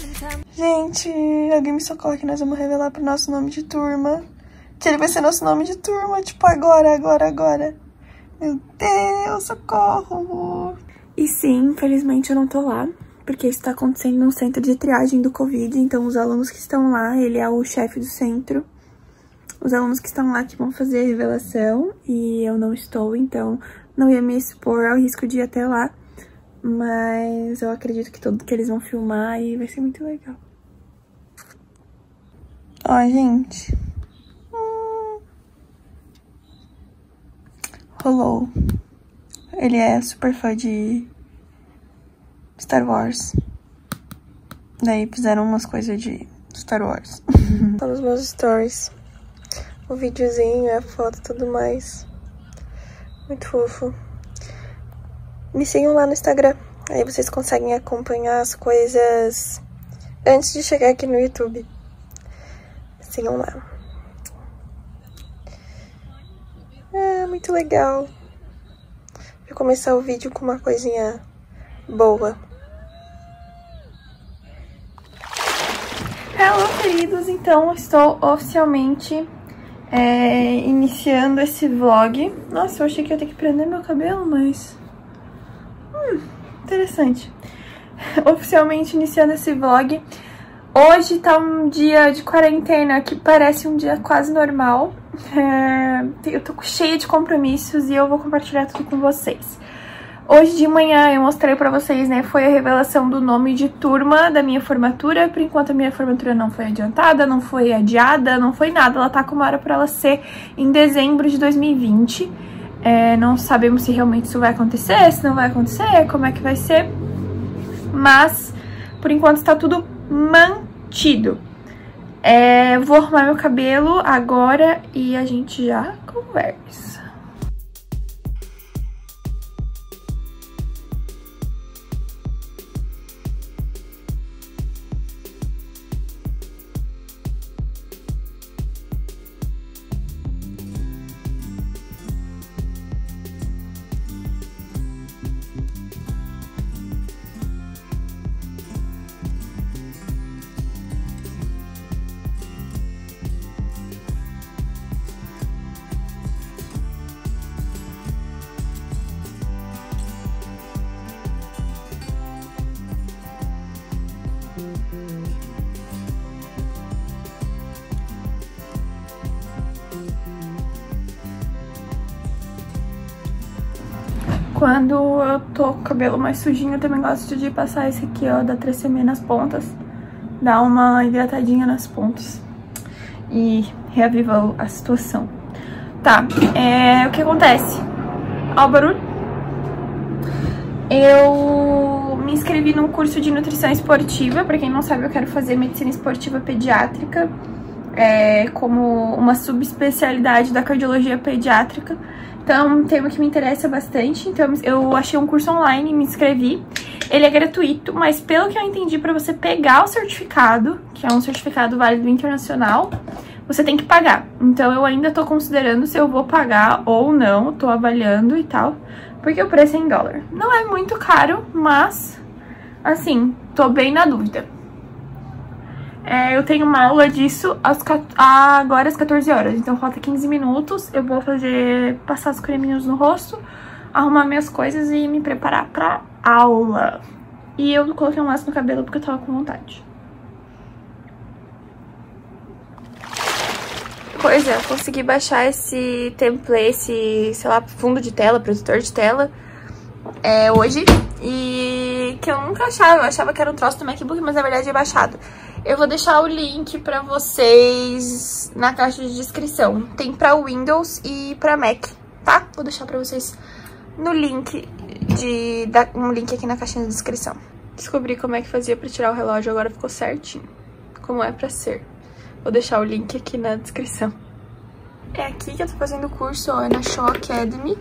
Gente, alguém me socorre que nós vamos revelar pro nosso nome de turma. Que ele vai ser nosso nome de turma, tipo, agora. Meu Deus, socorro. E sim, infelizmente eu não tô lá, porque isso tá acontecendo no centro de triagem do Covid. Então os alunos que estão lá, ele é o chefe do centro. Os alunos que estão lá que vão fazer a revelação e eu não estou, então não ia me expor ao risco de ir até lá. Mas eu acredito que eles vão filmar e vai ser muito legal. Ó, gente. Rolou. Ele é super fã de Star Wars. Daí fizeram umas coisas de Star Wars. Tá nos meus stories. O videozinho, a foto e tudo mais. Muito fofo. Me sigam lá no Instagram. Aí vocês conseguem acompanhar as coisas antes de chegar aqui no YouTube. Sigam lá. É muito legal. Vou começar o vídeo com uma coisinha boa. Hello, queridos! Então, estou oficialmente iniciando esse vlog. Nossa, eu achei que ia ter que prender meu cabelo, mas... interessante. Oficialmente iniciando esse vlog. Hoje tá um dia de quarentena que parece um dia quase normal. Eu tô cheia de compromissos e eu vou compartilhar tudo com vocês. Hoje de manhã eu mostrei pra vocês, né, foi a revelação do nome de turma da minha formatura. Por enquanto a minha formatura não foi adiantada, não foi adiada, não foi nada. Ela tá com uma hora pra ela ser em dezembro de 2020. Não sabemos se realmente isso vai acontecer, se não vai acontecer, como é que vai ser. Mas, por enquanto, está tudo mantido. Vou arrumar meu cabelo agora e a gente já conversa. Quando eu tô com o cabelo mais sujinho, eu também gosto de passar esse aqui, ó, da 3CM nas pontas. Dá uma hidratadinha nas pontas. E reaviva a situação. Tá, o que acontece? Ó o barulho. Eu me inscrevi num curso de nutrição esportiva. Pra quem não sabe, eu quero fazer medicina esportiva pediátrica. Como uma subespecialidade da cardiologia pediátrica. Então, é um tema que me interessa bastante. Então, eu achei um curso online e me inscrevi. Ele é gratuito, mas pelo que eu entendi, para você pegar o certificado, que é um certificado válido internacional, você tem que pagar. Então, eu ainda tô considerando se eu vou pagar ou não. Tô avaliando e tal, porque o preço é em dólar. Não é muito caro, mas, assim, tô bem na dúvida. Eu tenho uma aula disso agora às 14 horas, então falta 15 minutos. Eu vou passar os creminhos no rosto, arrumar minhas coisas e me preparar pra aula. E eu coloquei um laço no cabelo porque eu tava com vontade. Pois é, eu consegui baixar esse template, esse, sei lá, fundo de tela, protetor de tela, hoje. E que eu nunca achava, eu achava que era um troço do MacBook, mas na verdade é baixado. Eu vou deixar o link pra vocês na caixa de descrição. Tem pra Windows e pra Mac, tá? Vou deixar pra vocês no link, um link aqui na caixinha de descrição. Descobri como é que fazia pra tirar o relógio, agora ficou certinho, como é pra ser. Vou deixar o link aqui na descrição. É aqui que eu tô fazendo o curso, ó, é na Show Academy.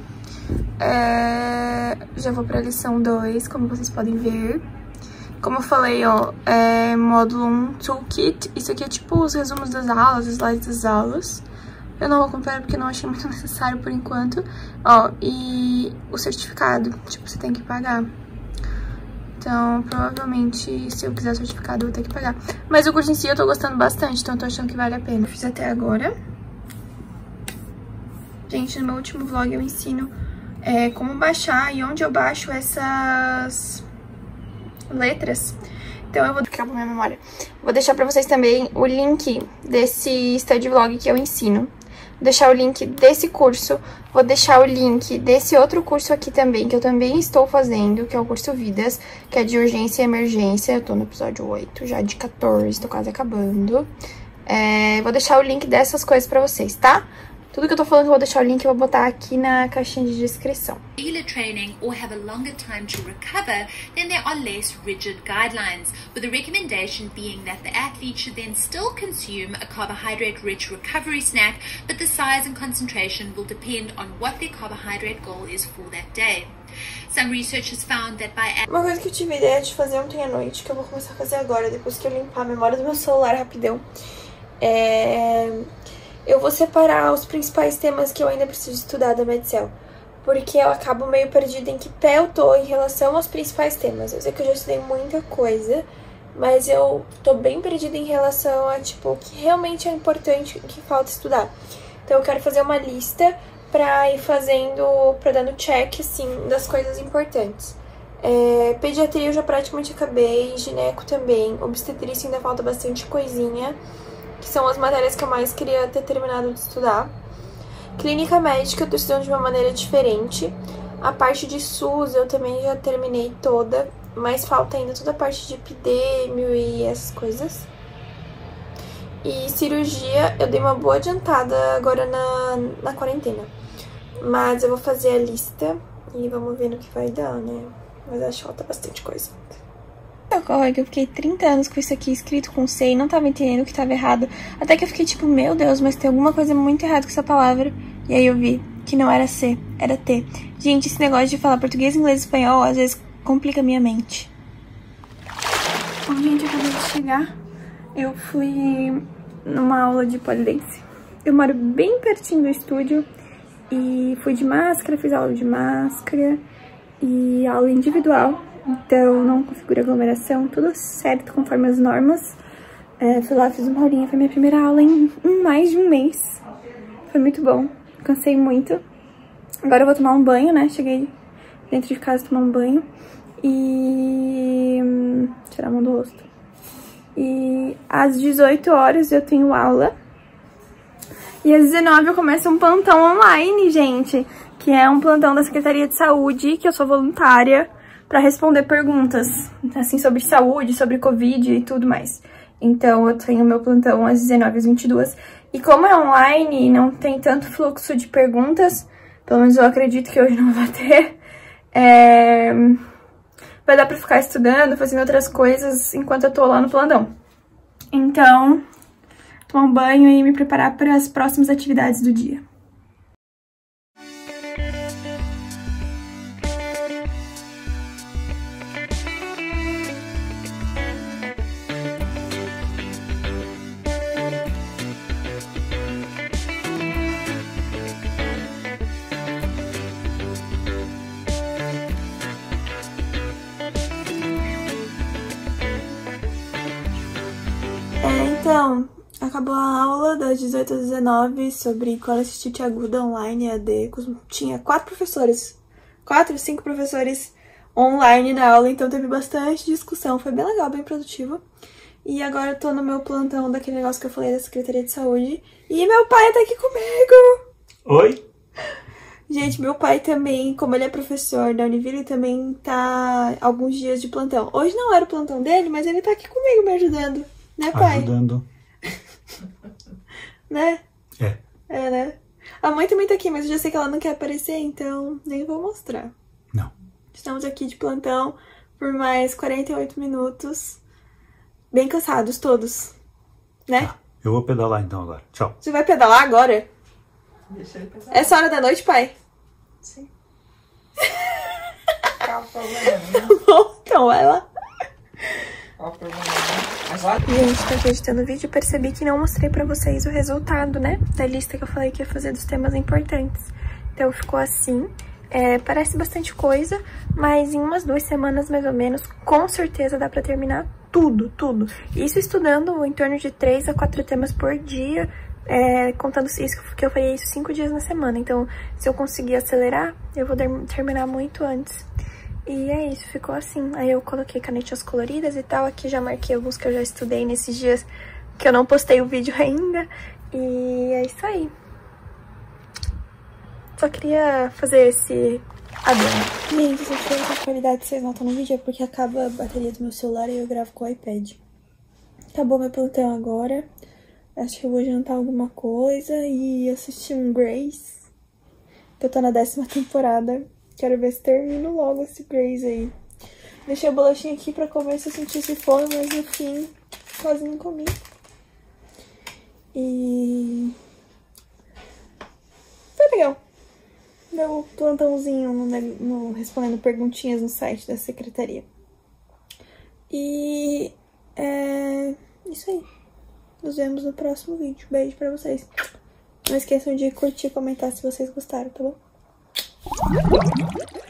Já vou pra lição 2, como vocês podem ver. Como eu falei, ó, módulo 1 Toolkit. Isso aqui é tipo os resumos das aulas, os slides das aulas. Eu não vou comprar porque não achei muito necessário por enquanto. Ó, e o certificado, tipo, você tem que pagar. Então, provavelmente, se eu quiser certificado, eu vou ter que pagar. Mas o curso em si eu tô gostando bastante, então eu tô achando que vale a pena. Eu fiz até agora. Gente, no meu último vlog eu ensino como baixar e onde eu baixo essas letras. Então eu vou... Acabou minha memória. Vou deixar pra vocês também o link desse study vlog que eu ensino. Vou deixar o link desse curso. Vou deixar o link desse outro curso aqui também, que eu também estou fazendo, que é o curso Vidas, que é de urgência e emergência. Eu tô no episódio 8, já de 14, tô quase acabando. Vou deixar o link dessas coisas pra vocês, tá? Tudo que eu tô falando, eu vou deixar o link, eu vou botar aqui na caixinha de descrição. Regular training or have a longer time to recover, then there are less rigid guidelines, with the recommendation being that the athlete should then still consume a carbohydrate-rich recovery snack, but the size and concentration will depend on what their carbohydrate goal is for that day. Some research has found that by... Uma coisa que eu tive ideia de fazer ontem à noite, que eu vou começar a fazer agora, depois que eu limpar a memória do meu celular rapidão, eu vou separar os principais temas que eu ainda preciso estudar da Medcel, porque eu acabo meio perdida em que pé eu tô em relação aos principais temas. Eu sei que eu já estudei muita coisa, mas eu tô bem perdida em relação a, tipo, o que realmente é importante e o que falta estudar. Então eu quero fazer uma lista pra ir fazendo, pra dando check, assim, das coisas importantes. Pediatria eu já praticamente acabei, gineco também, obstetrícia ainda falta bastante coisinha, que são as matérias que eu mais queria ter terminado de estudar. Clínica médica eu tô estudando de uma maneira diferente. A parte de SUS eu também já terminei toda, mas falta ainda toda a parte de epidêmio e essas coisas. E cirurgia eu dei uma boa adiantada agora na quarentena. Mas eu vou fazer a lista e vamos ver no que vai dar, né? Mas acho que falta bastante coisa. Ocorre que eu fiquei 30 anos com isso aqui escrito com C e não tava entendendo o que tava errado. Até que eu fiquei tipo, meu Deus, mas tem alguma coisa muito errada com essa palavra. E aí eu vi que não era C, era T. Gente, esse negócio de falar português, inglês e espanhol às vezes complica a minha mente. Bom, gente, eu acabei de chegar. Eu fui numa aula de polidense. Eu moro bem pertinho do estúdio e fui de máscara, fiz aula de máscara e aula individual. Então, não configura aglomeração, tudo certo, conforme as normas. Fui lá, fiz uma aulinha, foi minha primeira aula em mais de um mês. Foi muito bom, cansei muito. Agora eu vou tomar um banho, né? Cheguei dentro de casa tomar um banho e tirar a mão do rosto. E às 18 horas eu tenho aula. E às 19 eu começo um plantão online, gente. Que é um plantão da Secretaria de Saúde, que eu sou voluntária, para responder perguntas, assim, sobre saúde, sobre Covid e tudo mais. Então, eu tenho meu plantão às 19 às 22. E como é online e não tem tanto fluxo de perguntas, pelo menos eu acredito que hoje não vai ter, vai dar pra ficar estudando, fazendo outras coisas enquanto eu tô lá no plantão. Então, tomar um banho e me preparar para as próximas atividades do dia. Então, acabou a aula das 18 às 19 sobre colestite aguda online EAD. Tinha 4 professores, 4 ou 5 professores online na aula, então teve bastante discussão. Foi bem legal, bem produtivo. E agora eu tô no meu plantão daquele negócio que eu falei da Secretaria de Saúde. E meu pai tá aqui comigo! Oi? Gente, meu pai também, como ele é professor da Univille, também tá alguns dias de plantão. Hoje não era o plantão dele, mas ele tá aqui comigo me ajudando. Né, pai? Ajudando. Né? É. É, né? A mãe também tá aqui, mas eu já sei que ela não quer aparecer, então nem vou mostrar. Não. Estamos aqui de plantão por mais 48 minutos. Bem cansados todos, né? Tá. Eu vou pedalar então agora. Tchau. Você vai pedalar agora? Deixa ele pedalar. Essa hora da noite, pai? Sim. Qual o problema? Tá bom, então vai lá. Qual o problema? Mas olha... Gente, tô aqui editando o vídeo e percebi que não mostrei pra vocês o resultado, né? Da lista que eu falei que ia fazer dos temas importantes. Então ficou assim. Parece bastante coisa, mas em umas 2 semanas, mais ou menos, com certeza dá pra terminar tudo. Isso estudando em torno de 3 a 4 temas por dia, contando isso que eu faria isso 5 dias na semana. Então, se eu conseguir acelerar, eu vou terminar muito antes. E é isso, ficou assim. Aí eu coloquei canetinhas coloridas e tal. Aqui já marquei alguns que eu já estudei nesses dias que eu não postei o vídeo ainda. E é isso aí. Só queria fazer esse adendo. Gente, se essa qualidade que vocês notam no vídeo é porque acaba a bateria do meu celular e eu gravo com o iPad. Acabou meu plantão agora. Acho que eu vou jantar alguma coisa e assistir um Grace. Que eu tô na 10ª temporada. Quero ver se termino logo esse Grace aí. Deixei a bolachinha aqui pra comer se eu sentisse fome, mas no fim quase não comi. E... foi legal. Meu plantãozinho no respondendo perguntinhas no site da secretaria. E é isso aí. Nos vemos no próximo vídeo. Beijo pra vocês. Não esqueçam de curtir e comentar se vocês gostaram, tá bom?